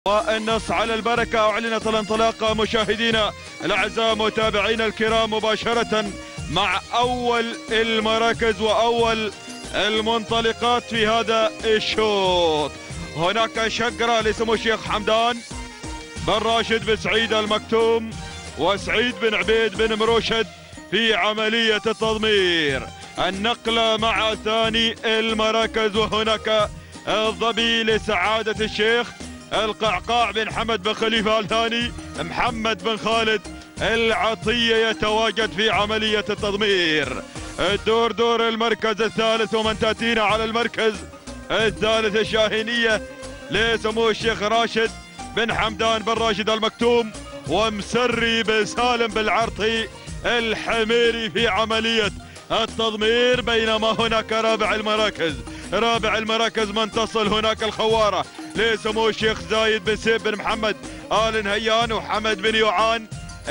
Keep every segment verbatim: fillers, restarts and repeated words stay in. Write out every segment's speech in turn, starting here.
والنص على البركة. أعلنت الانطلاقة مشاهدينا الأعزاء متابعينا الكرام مباشرة مع أول المراكز وأول المنطلقات في هذا الشوط. هناك شقرة لسمو الشيخ حمدان بن راشد بن سعيد المكتوم وسعيد بن عبيد بن مروشد في عملية التضمير. النقلة مع ثاني المراكز وهناك الظبي لسعادة الشيخ القعقاع بن حمد بن خليفة الثاني. محمد بن خالد العطية يتواجد في عملية التضمير. الدور دور المركز الثالث ومن تأتينا على المركز الثالث الشاهينية لسمو الشيخ راشد بن حمدان بن راشد المكتوم ومسري بن سالم بالعرطي الحميري في عملية التضمير. بينما هناك رابع المراكز رابع المراكز من تصل هناك الخوارة لسمو الشيخ زايد بن سيف بن محمد آل نهيان وحمد بن يوعان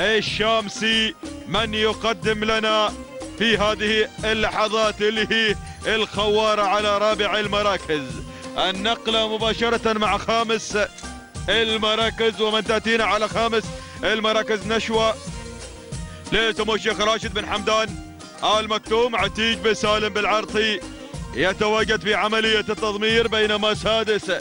الشامسي من يقدم لنا في هذه اللحظات اللي هي الخوارة على رابع المراكز. النقلة مباشرة مع خامس المراكز ومن تأتينا على خامس المراكز نشوة لسمو الشيخ راشد بن حمدان آل مكتوم عتيق بن سالم بالعرطي يتواجد في عملية التضمير. بينما سادس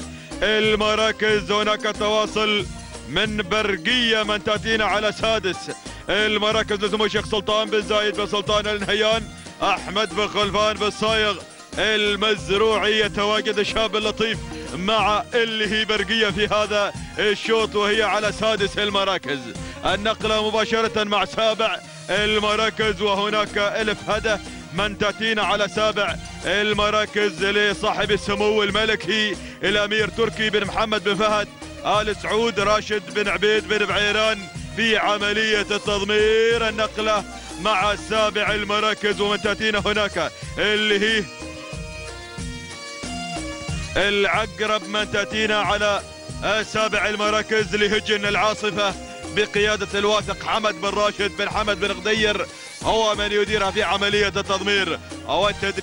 المراكز هناك تواصل من برقية من تأتينا على سادس المراكز لسمو الشيخ سلطان بن زايد بن سلطان النهيان أحمد بن خلفان بن صايغ المزروعي يتواجد الشاب اللطيف مع اللي هي برقية في هذا الشوط وهي على سادس المراكز. النقلة مباشرة مع سابع المراكز وهناك ألف هدى من تأتينا على سابع المراكز لصاحب السمو الملكي الأمير تركي بن محمد بن فهد آل سعود راشد بن عبيد بن بعيران في عملية التضمير. النقلة مع سابع المراكز ومن تأتينا هناك اللي هي العقرب من تأتينا على سابع المراكز لهجن العاصفة بقيادة الواثق حمد بن راشد بن حمد بن غدير هو من يديرها في عملية التضمير أو التدريب.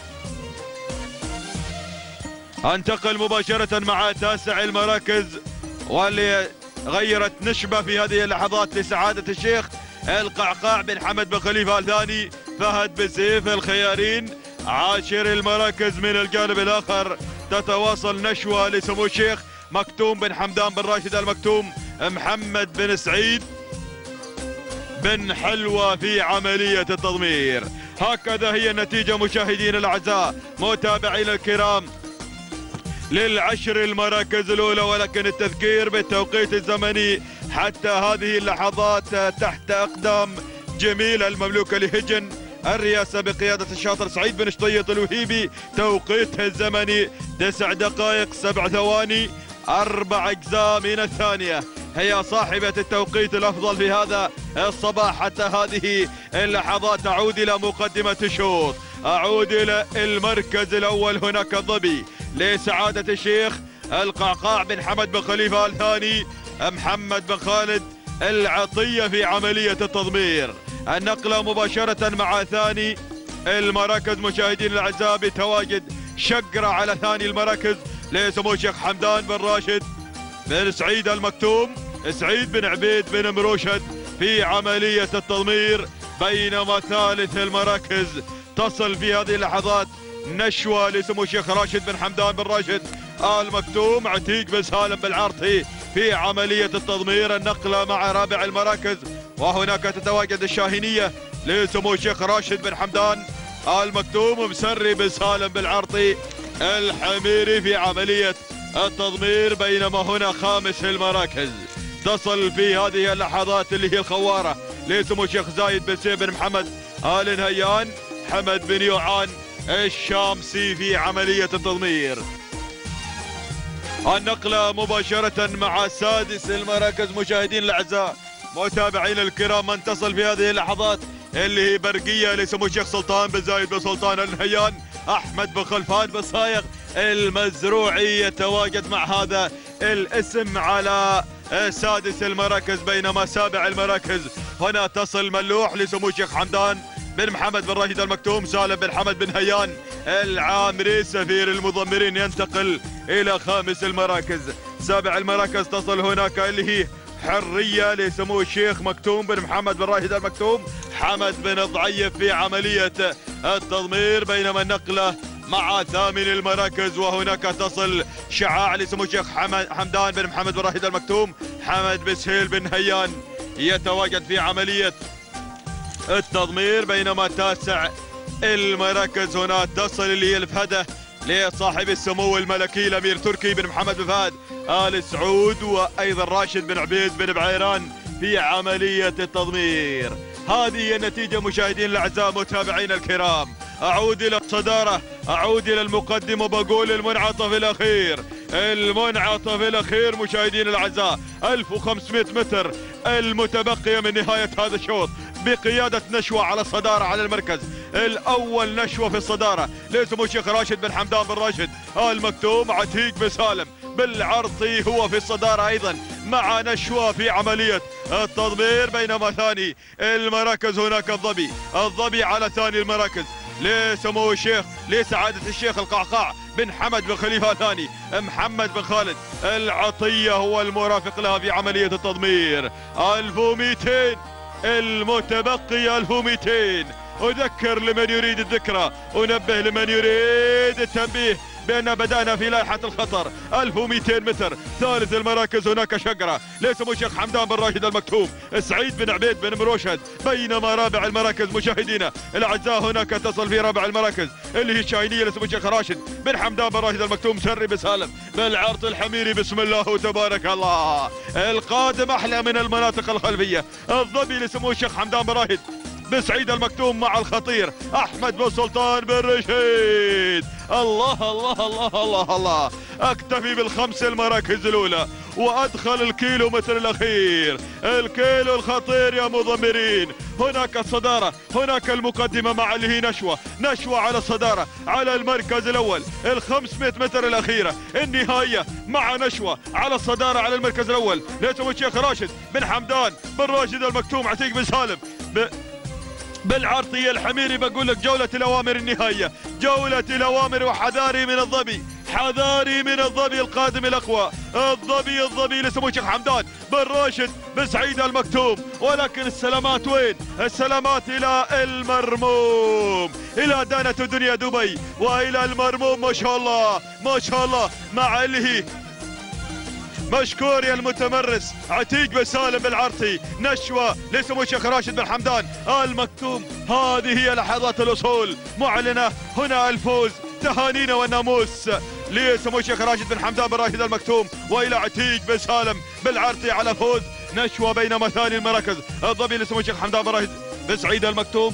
انتقل مباشرة مع تاسع المراكز واللي غيرت نشبة في هذه اللحظات لسعادة الشيخ القعقاع بن حمد بن خليفة الثاني فهد بن سيف الخيارين. عاشر المراكز من الجانب الآخر تتواصل نشوة لسمو الشيخ مكتوم بن حمدان بن راشد المكتوم محمد بن سعيد بن حلوى في عملية التضمير. هكذا هي النتيجة مشاهدينا الأعزاء متابعينا الكرام للعشر المراكز الأولى. ولكن التذكير بالتوقيت الزمني حتى هذه اللحظات تحت أقدام جميل المملوكة لهجن الرئاسة بقيادة الشاطر سعيد بن شطيط الوهيبي. توقيتها الزمني تسع دقائق سبع ثواني أربع أجزاء من الثانية. هي صاحبة التوقيت الأفضل في هذا الصباح حتى هذه اللحظات. أعود إلى مقدمة الشوط. أعود إلى المركز الأول. هناك الظبي لسعادة الشيخ القعقاع بن حمد بن خليفة الثاني محمد بن خالد العطية في عملية التضمير. النقلة مباشرة مع ثاني المراكز مشاهدين الأعزاء بتواجد شقرة على ثاني المراكز لسمو الشيخ حمدان بن راشد بن سعيد المكتوم سعيد بن عبيد بن مروشد في عملية التضمير. بينما ثالث المراكز تصل في هذه اللحظات نشوة لسمو الشيخ راشد بن حمدان بن راشد آل مكتوم عتيق بن سالم بالعرطي في عملية التضمير. النقلة مع رابع المراكز وهناك تتواجد الشاهينية لسمو الشيخ راشد بن حمدان آل مكتوم مسري بن سالم بالعرطي الحميري في عملية التضمير. بينما هنا خامس المراكز تصل في هذه اللحظات اللي هي الخوارة لسمو الشيخ زايد بن سيف بن محمد آل نهيان حمد بن يوعان الشامسي في عملية التضمير. النقلة مباشرة مع سادس المراكز مشاهدين الأعزاء متابعين الكرام من تصل في هذه اللحظات اللي هي برقية لسمو الشيخ سلطان بن زايد بن سلطان النهيان أحمد بن خلفان بن صايغ المزروعي يتواجد مع هذا الاسم على سادس المراكز. بينما سابع المراكز هنا تصل ملوح لسمو الشيخ حمدان بن محمد بن راشد المكتوم سالم بن حمد بن هيان العامري سفير المضمرين ينتقل إلى خامس المراكز. سابع المراكز تصل هناك اللي هي حرية لسمو الشيخ مكتوم بن محمد بن راشد المكتوم. حمد بن الضعيف في عملية التضمير، بينما النقلة مع ثامن المراكز وهناك تصل شعاع لسمو الشيخ حمدان بن محمد بن راشد المكتوم. حمد بن سهيل بن هيان يتواجد في عملية التضمير، بينما تاسع المراكز هنا تصل اللي هي الفهده لصاحب السمو الملكي الامير تركي بن محمد بن فهد ال سعود، وايضا راشد بن عبيد بن بعيران في عمليه التضمير. هذه هي النتيجه مشاهدين الاعزاء متابعينا الكرام. اعود الى الصداره، اعود الى المقدم وبقول المنعطف الاخير، المنعطف الاخير مشاهدين الاعزاء ألف وخمسمئة متر المتبقيه من نهايه هذا الشوط، بقياده نشوه على الصداره على المركز الاول. نشوه في الصداره لسمو الشيخ راشد بن حمدان بن راشد المكتوم. عتيق بن سالم بالعرطي هو في الصداره ايضا مع نشوه في عمليه التضمير، بينما ثاني المراكز هناك الظبي، الظبي على ثاني المراكز لسمو الشيخ لسعاده الشيخ القعقاع بن حمد بن خليفه ثاني. محمد بن خالد العطيه هو المرافق لها في عمليه التضمير. ألف ومئتين المتبقي، ألف ومئتين. أذكر لمن يريد الذكرى، أنبه لمن يريد التنبيه بأن بدأنا في لائحة الخطر. ألف ومئتين متر ثالث المراكز هناك شقرة لسمو الشيخ حمدان بن راشد المكتوم، سعيد بن عبيد بن مروشد. بينما رابع المراكز مشاهدينا الأعزاء هناك تصل في رابع المراكز اللي هي الشاهينية لسمو الشيخ راشد بن حمدان بن راشد المكتوم. سري بن سالم بالعرض الحميري، بسم الله وتبارك الله. القادم أحلى من المناطق الخلفية. الظبي لسمو الشيخ حمدان بن راشد بن سعيد المكتوم مع الخطير أحمد بن سلطان بن رشيد. الله الله الله الله الله. أكتفي بالخمس المراكز الأولى وأدخل الكيلو متر الأخير، الكيلو الخطير يا مضمرين. هناك الصدارة، هناك المقدمة مع اللي هي نشوة، نشوة على الصدارة على المركز الأول. الخمسمئة متر الأخيرة النهاية مع نشوة على الصدارة على المركز الأول لسمو الشيخ راشد بن حمدان بن راشد المكتوم. عتيق بن سالم ب... بالعرطية الحميري. بقول لك جولة الأوامر النهائية، جولة الأوامر. وحذاري من الظبي، حذاري من الظبي القادم الأقوى. الظبي الظبي لسمو الشيخ حمدان بن راشد بن سعيد المكتوم. ولكن السلامات وين؟ السلامات إلى المرموم، إلى دانة دنيا دبي وإلى المرموم. ما شاء الله ما شاء الله مع اللي هي مشكور يا المتمرس عتيق بن سالم بالعرطي. نشوة لسمو الشيخ راشد بن حمدان المكتوم. هذه هي لحظات الوصول معلنة هنا الفوز. تهانينا والناموس لسمو الشيخ راشد بن حمدان بن راشد المكتوم والى عتيق بن سالم بالعرطي على فوز نشوة. بينما ثاني المراكز الظبي لسمو الشيخ حمدان بن راشد بن سعيد المكتوم.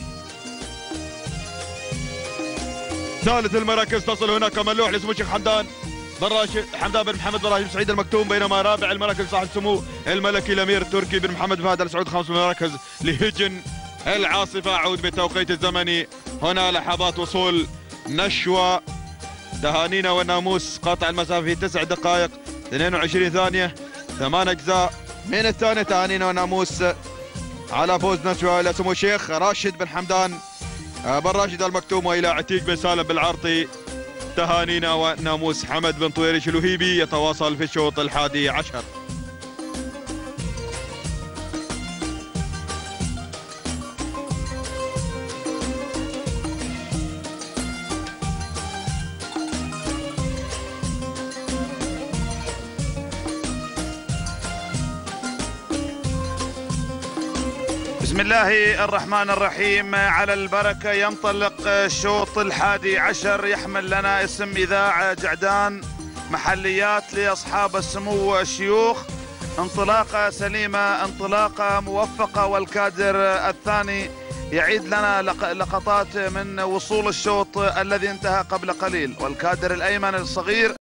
ثالث المراكز تصل هناك ملوح لسمو الشيخ حمدان بن راشد حمدان بن محمد بن راشد بن سعيد المكتوم. بينما رابع المراكز صاحب السمو الملكي الامير التركي بن محمد بن فهد ال سعود. خامس المراكز لهجن العاصفه. اعود بالتوقيت الزمني هنا لحظات وصول نشوة. تهانينا والناموس قاطع المسافه في تسع دقائق اثنين وعشرين ثانيه، ثمان اجزاء من الثانيه. تهانينا والناموس على فوز نشوة الى سمو الشيخ راشد بن حمدان بن راشد المكتوم والى عتيق بن سالم بالعرطي. تهانينا وناموس. حمد بن طويرش الوهيبي يتواصل في الشوط الحادي عشر. بسم الله الرحمن الرحيم. على البركة ينطلق الشوط الحادي عشر، يحمل لنا اسم إذاعة جعدان محليات لأصحاب السمو الشيوخ. انطلاقة سليمة، انطلاقة موفقة، والكادر الثاني يعيد لنا لقطات من وصول الشوط الذي انتهى قبل قليل. والكادر الأيمن الصغير